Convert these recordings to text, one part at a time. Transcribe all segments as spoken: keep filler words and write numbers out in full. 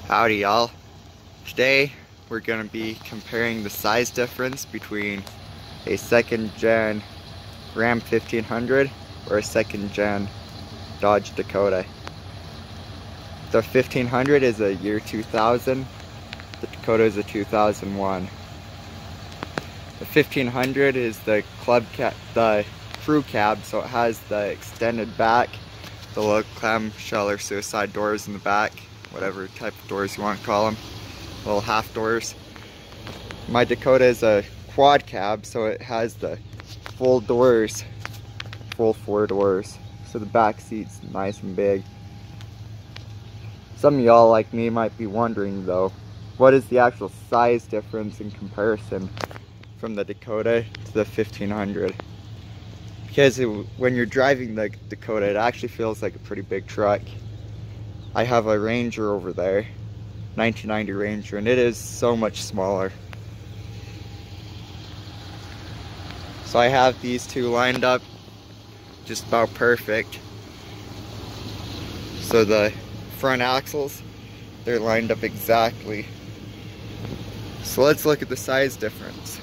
Howdy y'all. Today we're going to be comparing the size difference between a second gen Ram fifteen hundred or a second gen Dodge Dakota. The fifteen hundred is a year two thousand, the Dakota is a two thousand one. The fifteen hundred is the club cab, the crew cab, so it has the extended back, the little clamshell or suicide doors in the back, whatever type of doors you want to call them, little half doors. My Dakota is a quad cab, so it has the full doors, full four doors, so the back seat's nice and big. Some of y'all like me might be wondering though, what is the actual size difference in comparison from the Dakota to the fifteen hundred? Because it, when you're driving the Dakota, it actually feels like a pretty big truck. I have a Ranger over there, nineteen ninety Ranger, and it is so much smaller. So I have these two lined up just about perfect. So the front axles, they're lined up exactly. So let's look at the size difference.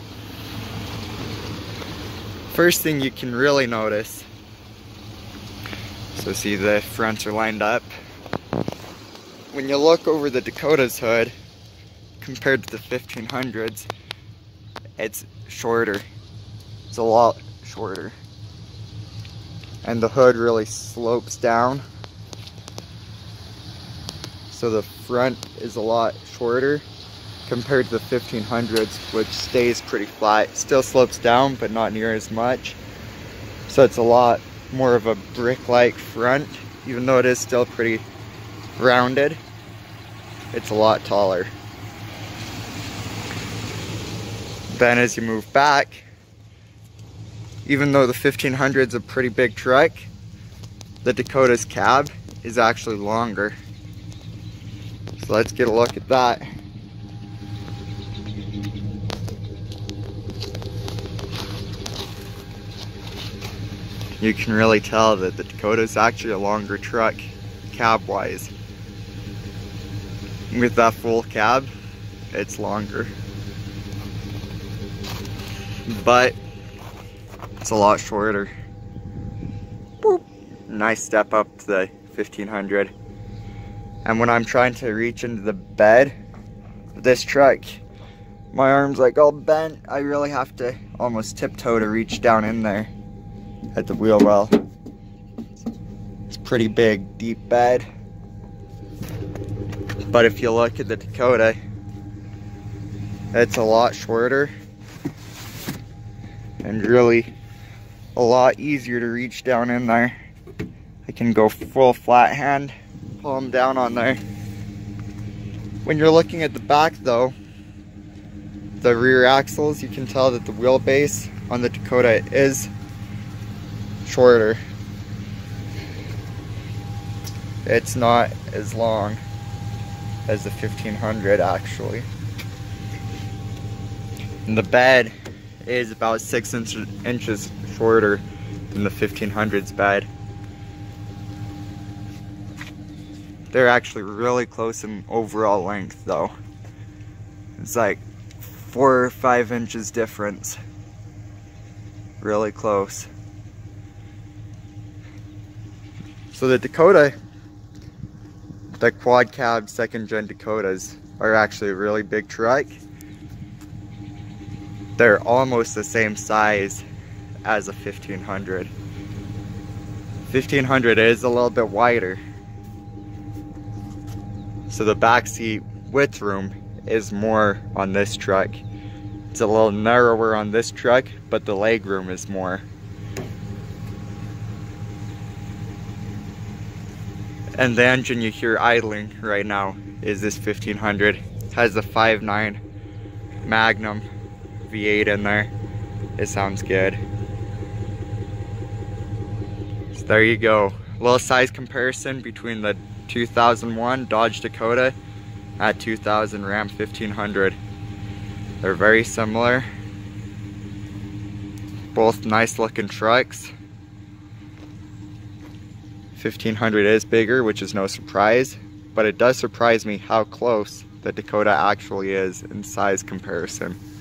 First thing you can really notice, so see the fronts are lined up. When you look over the Dakota's hood compared to the fifteen hundreds, it's shorter. It's a lot shorter. And the hood really slopes down. So the front is a lot shorter compared to the fifteen hundreds, which stays pretty flat. It still slopes down, but not near as much. So it's a lot more of a brick-like front, even though it is still pretty rounded. It's a lot taller. Then as you move back, even though the fifteen hundred is a pretty big truck, the Dakota's cab is actually longer. So let's get a look at that. You can really tell that the Dakota is actually a longer truck cab-wise. With that full cab, it's longer. But it's a lot shorter. Boop. Nice step up to the fifteen hundred. And when I'm trying to reach into the bed of this truck, my arm's like all bent. I really have to almost tiptoe to reach down in there at the wheel well. It's a pretty big, deep bed. But if you look at the Dakota, it's a lot shorter and really a lot easier to reach down in there. I can go full flat hand, palm down on there. When you're looking at the back though, the rear axles, you can tell that the wheelbase on the Dakota is shorter. It's not as long as the fifteen hundred actually. And the bed is about six inch, inches shorter than the fifteen hundred's bed. They're actually really close in overall length though. It's like four or five inches difference. Really close. So the Dakota, the quad cab second gen Dakotas are actually a really big truck. They're almost the same size as a fifteen hundred. fifteen hundred is a little bit wider. So the back seat width room is more on this truck. It's a little narrower on this truck, but the leg room is more. And the engine you hear idling right now is this fifteen hundred. It has a five nine Magnum V eight in there. It sounds good. So there you go. A little size comparison between the two thousand one Dodge Dakota and two thousand Ram fifteen hundred. They're very similar. Both nice looking trucks. fifteen hundred is bigger, which is no surprise. but it does surprise me how close the Dakota actually is in size comparison.